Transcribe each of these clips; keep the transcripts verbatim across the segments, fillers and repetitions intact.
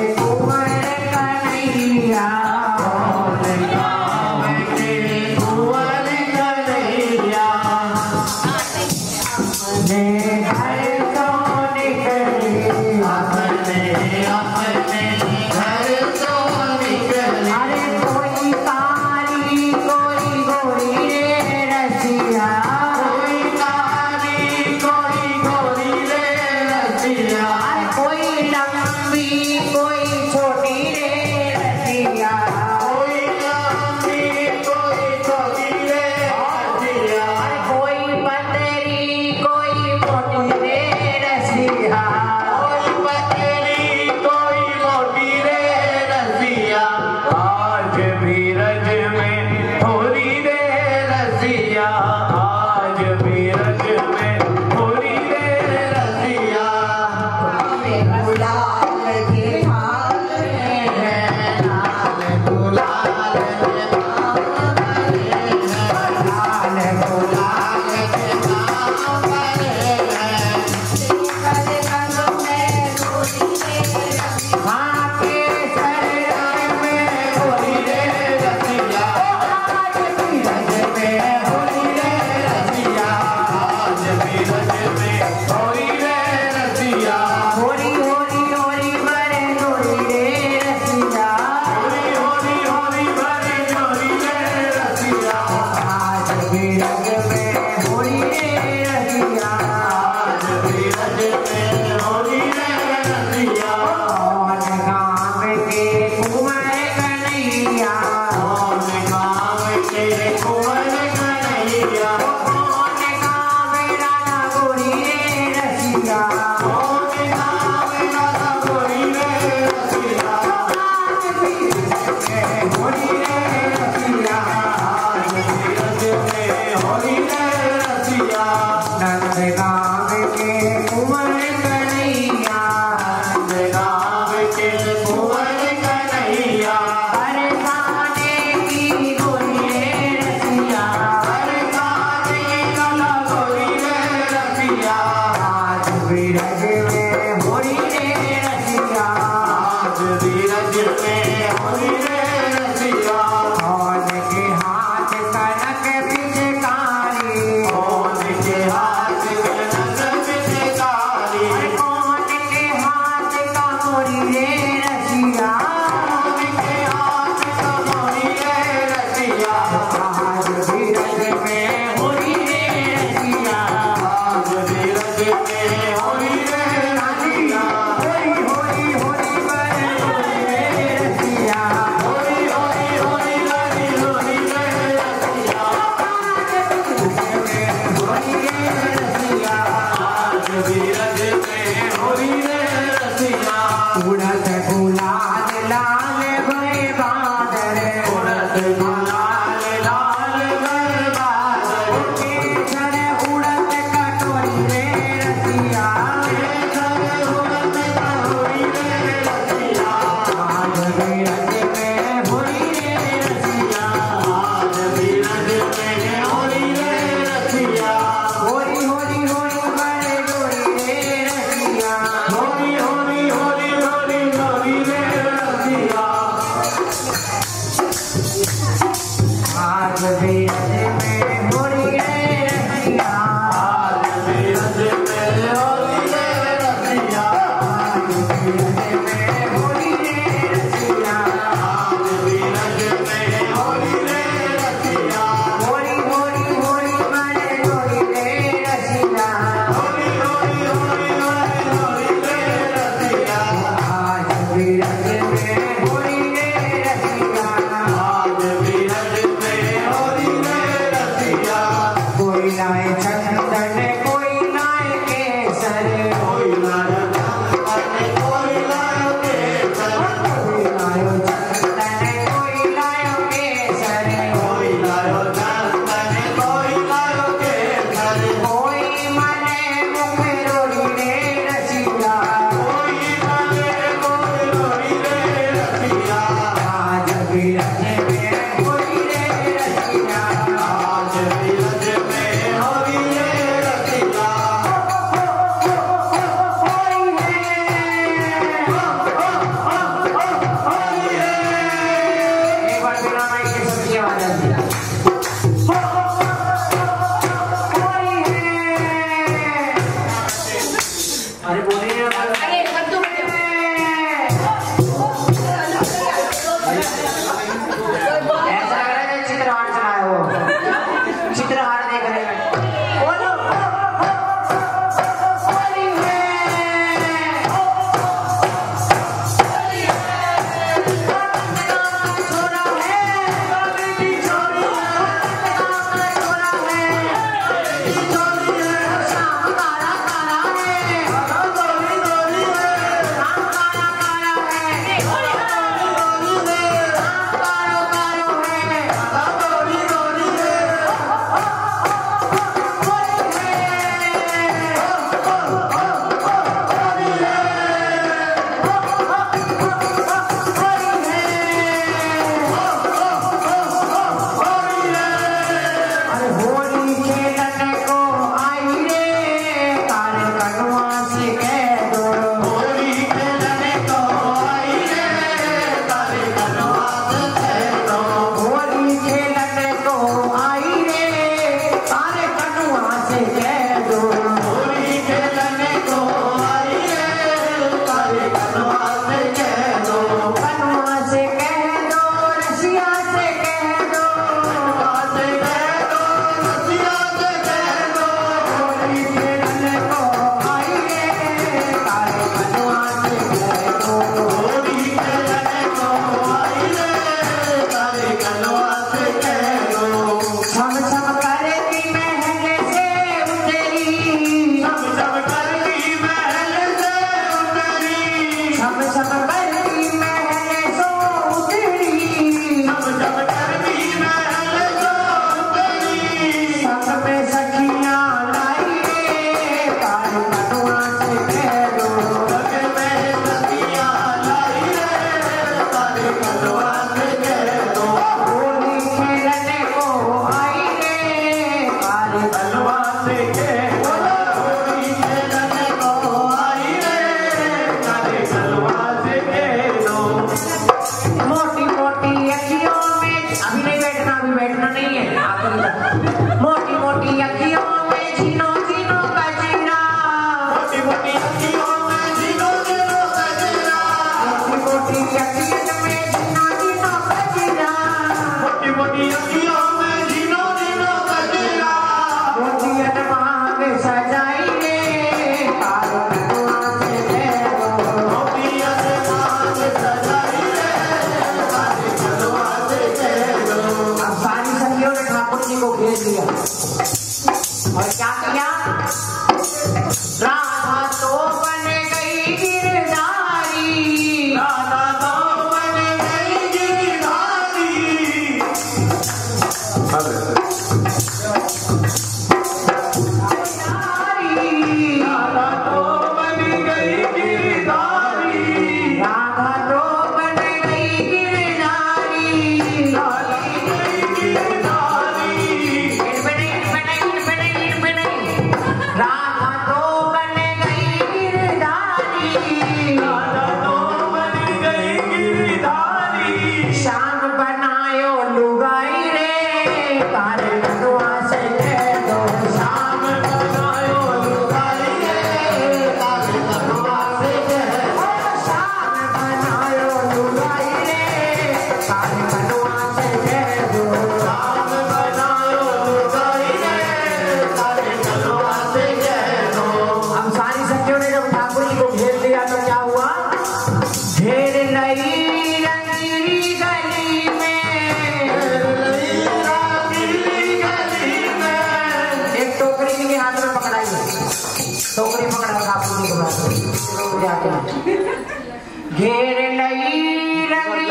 Yeah.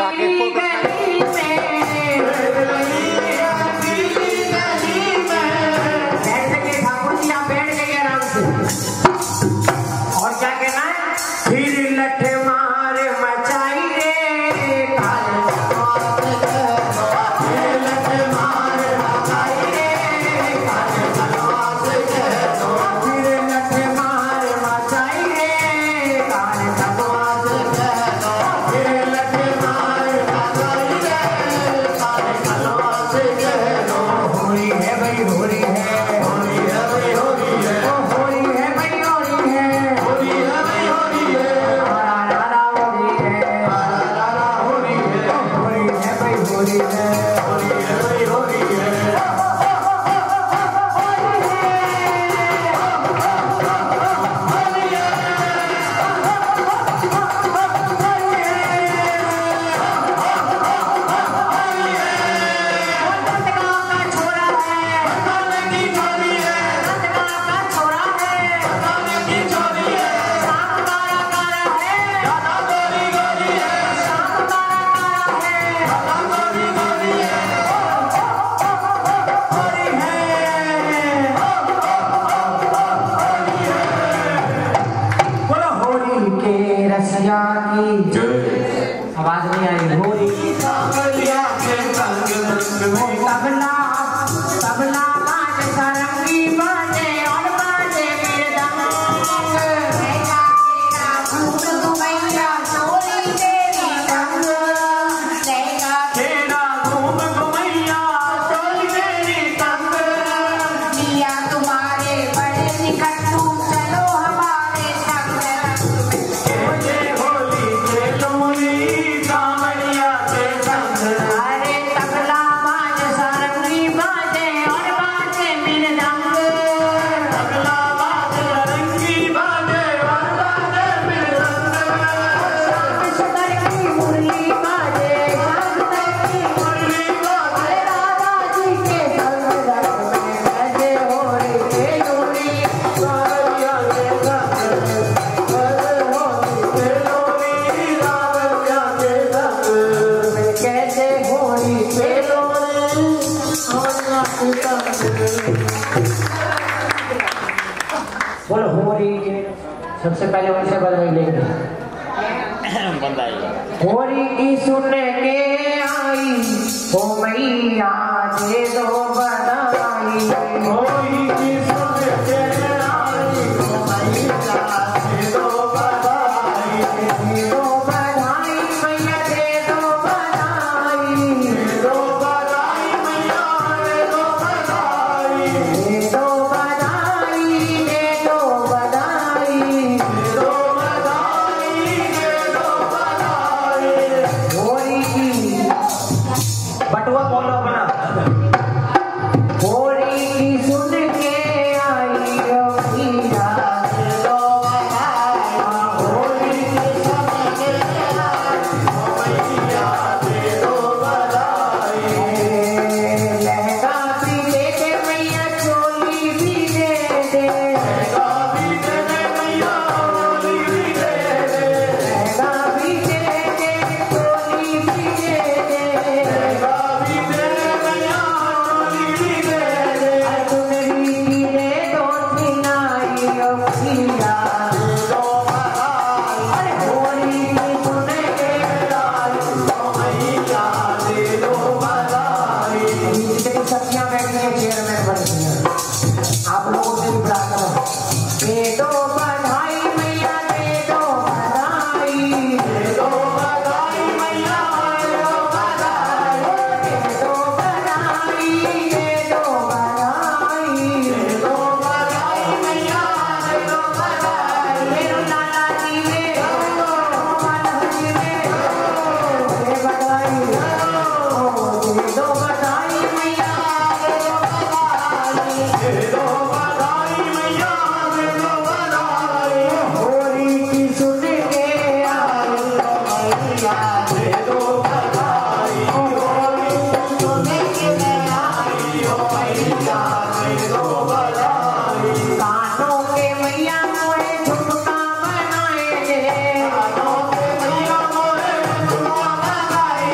जाके आवाज नहीं आई। होली तबला तबला बाजे सारंगी बाजे और बाजे मृदंग तेरा फूल घुमैया सोली तेरी रंग तेरा तेरा घूम घुमैया सोली तेरी तंग मिया तुम्हारे बड़े निकटू चलो हमारे संग मुझे होली खेलोनी कांवड़िया के संग। अरे तबला बाजे सारंगी बाजे और बाजे मृदंग तबला बाजे सारंगी बाजे और बाजे मृदंग शंकर की मुरली बाजे शंकर की मुरली बाजे राधा जी के संग रंग में बजे होली खेलोनी कांवड़िया के संग बजे होली खेलोनी कांवड़िया के संग कैसे होली खेलोनी कांवड़िया के संग। बोलो होली के सबसे पहले उनसे बधाई लेंगे। होली की सुन के आई ओ मैया दे दो बधाई। होली की सुन के आई ओ मैया दे दो बधाई। दे दो बधाई मैया दे दो बधाई। दे दो बधाई मैया दे दो बधाई। दे दो बधाई दे दो बधाई। दे दो बधाई दे दो बधाई। होली की बटुआ बोलो अपना। होली की सुन के आई ओ मैया दे दो बधाई। होली की सुन के आई ओ मैया दे दो बधाई। लहंगा भी दे दे मैया चोली भी दे दे। लहंगा भी दे दे मैया चोली भी दे दे। लहंगा भी दे दे चोली भी दे दे। लहंगा भी दे दे मैया चोली भी दे दे। चुनरी भी दे दो सिनाई ओ मैया दे दो बधाई। अरे होली की सुन के आई ओ मैया दे दो बधाई। जितनी सखियां बैठी हैं चेयरमैन बन गई हैं, आप लोगों से भी बुला कर दे दो बधाई मैया दे दो बधाई। दे दो बधाई मैया दे दो बधाई। दे दो बधाई दे दो बधाई। दे दो बधाई मैया दे दो बधाई। मेरे लाला जी ने माधव जी ने दे बधाई। दे दो बधाई मैया दे दो बधाई। दे दो बधाई मैया दे दो बधाई। होली की सुन के आई ओ मैया दे दो बधाई। होली की सुन के आई ओ मैया दे दो बधाई। कानों के मैया मोरे झुमका बनाए दे। कानों के मैया मोरे झुमका बनाए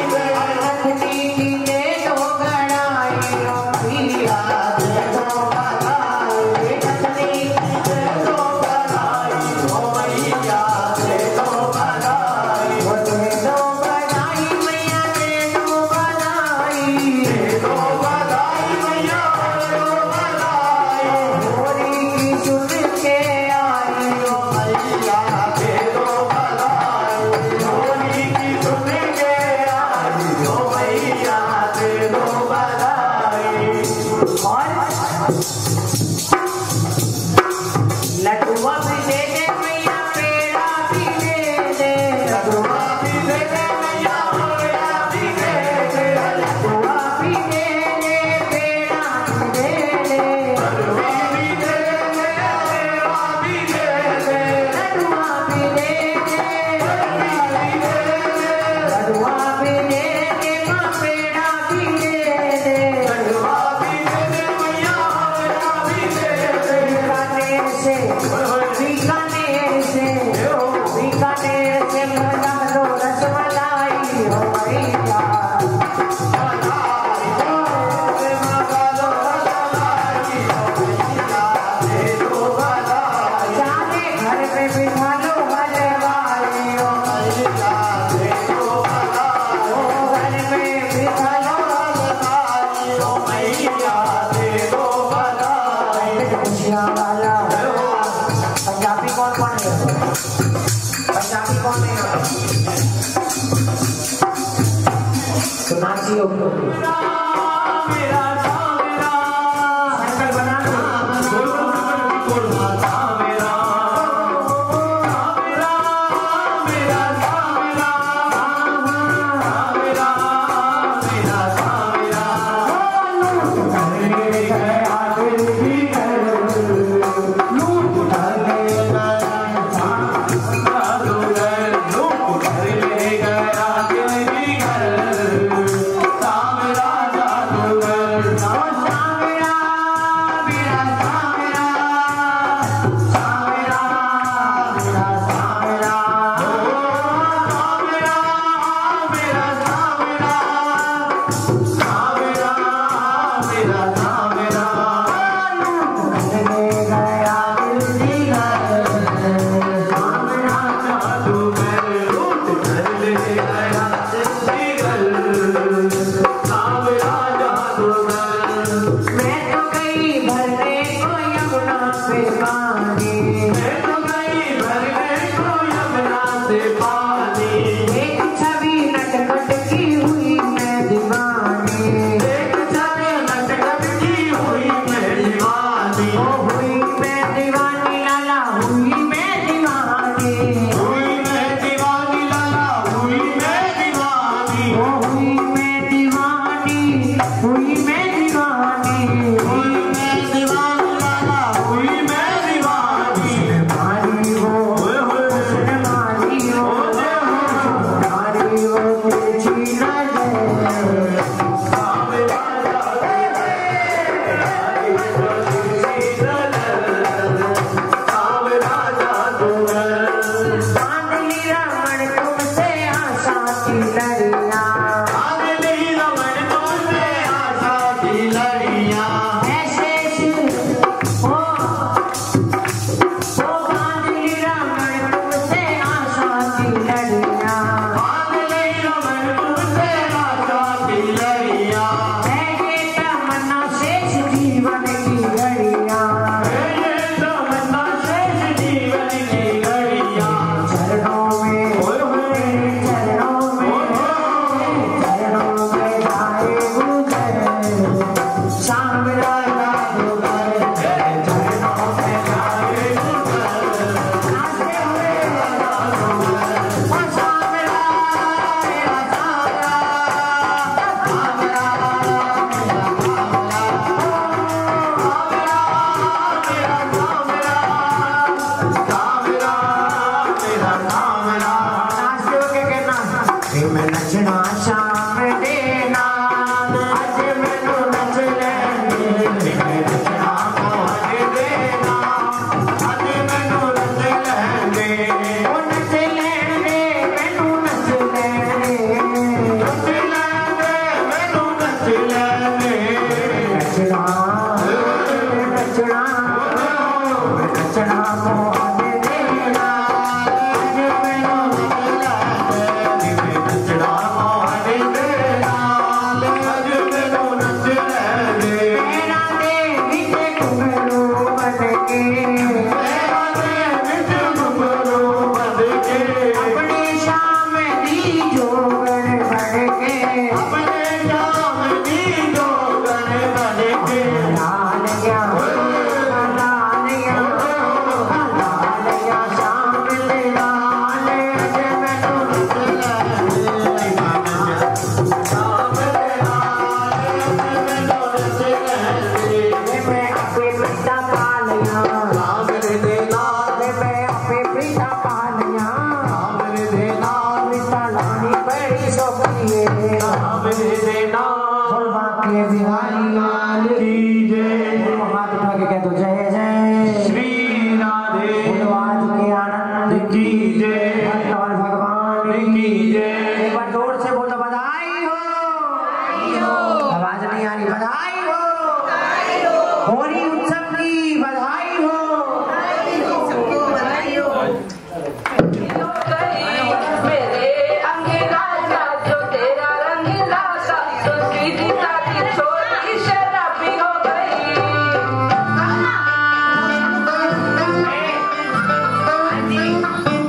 नाची हो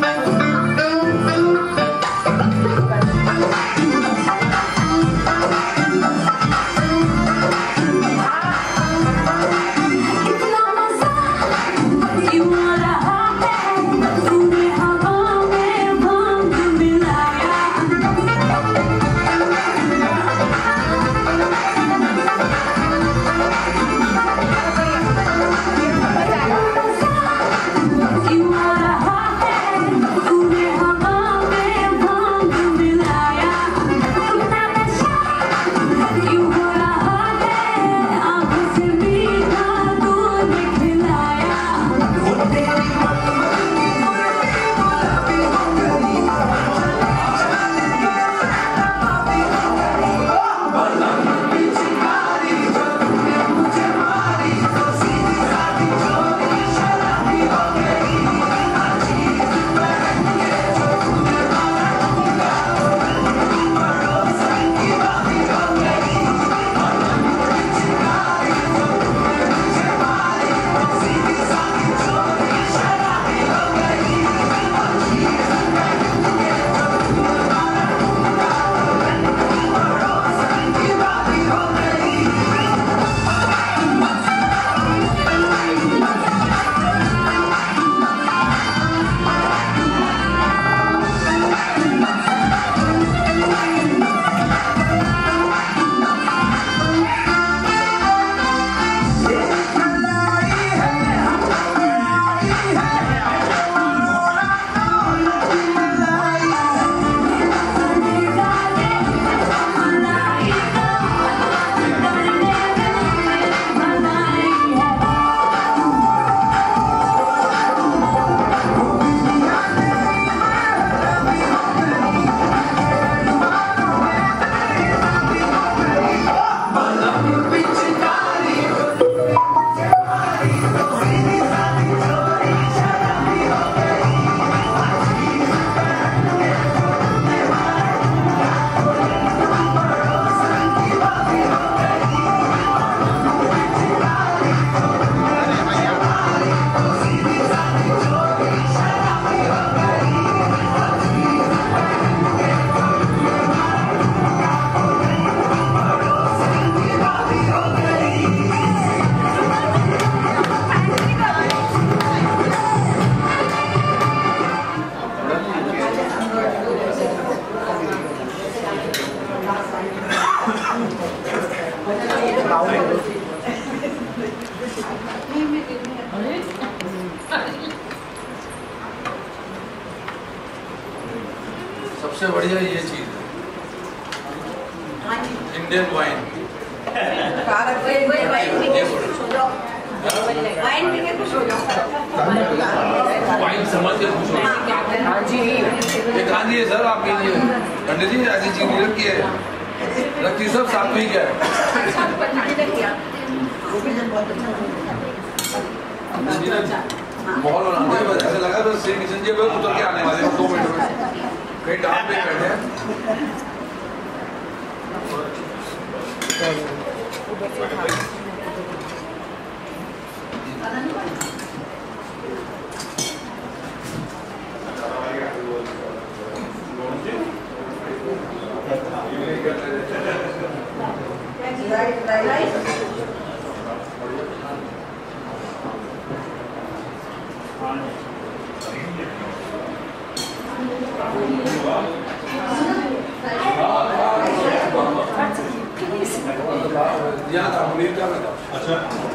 Thank you. सबसे बढ़िया ये चीज इंडियन वाइन। वाइन समझ के खुश हो। ये कहाँ दिए सर आपके लिए? पंडित जी ऐसी चीज नहीं रखी है, रखी सब सात्विक है। माहौल बनाते हैं, ऐसा लगा तो श्री किशन जी उतर के आने वाले दो मिनट में, कहीं डाल पे बैठे हैं। यहाँ था मुनीर क्या था? अच्छा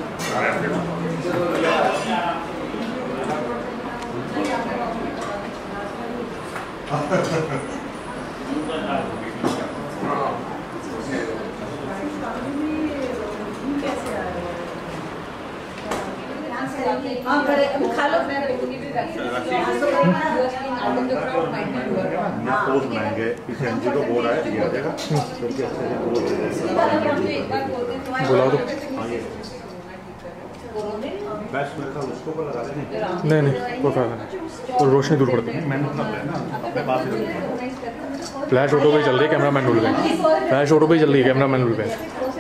खा लो। पोज बनाएंगे, पीछे एनजी को बोल रहा है दिया जाएगा। बुला दो। बेस्ट मेरे साथ उसको को लगा देंगे। नहीं नहीं कोई फायदा नहीं, और रोशनी दूर पड़ती है। मैंने अपना प्लान ना अपने पास ही फ्लैश ऑटो पे चल रही है, कैमरा मैन डूल गए। फ्लैश ऑटो पे चल रही है, कैमरा मैन डूल गए।